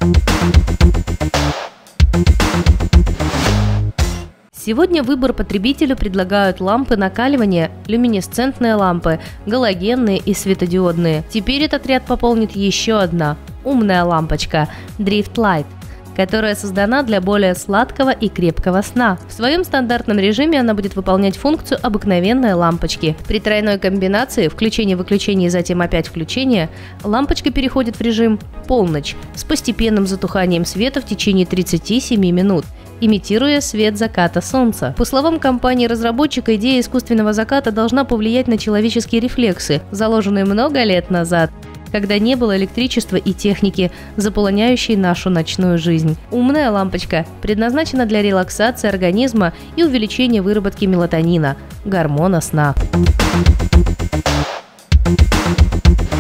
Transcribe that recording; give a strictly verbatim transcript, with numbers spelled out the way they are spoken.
Сегодня выбор потребителю предлагают лампы накаливания, люминесцентные лампы, галогенные и светодиодные. Теперь этот ряд пополнит еще одна умная лампочка Drift Light, которая создана для более сладкого и крепкого сна. В своем стандартном режиме она будет выполнять функцию обыкновенной лампочки. При тройной комбинации включение-выключение и затем опять включение лампочка переходит в режим полночь с постепенным затуханием света в течение тридцати семи минут, имитируя свет заката солнца. По словам компании-разработчика, идея искусственного заката должна повлиять на человеческие рефлексы, заложенные много лет назад, когда не было электричества и техники, заполоняющей нашу ночную жизнь. Умная лампочка предназначена для релаксации организма и увеличения выработки мелатонина – гормона сна.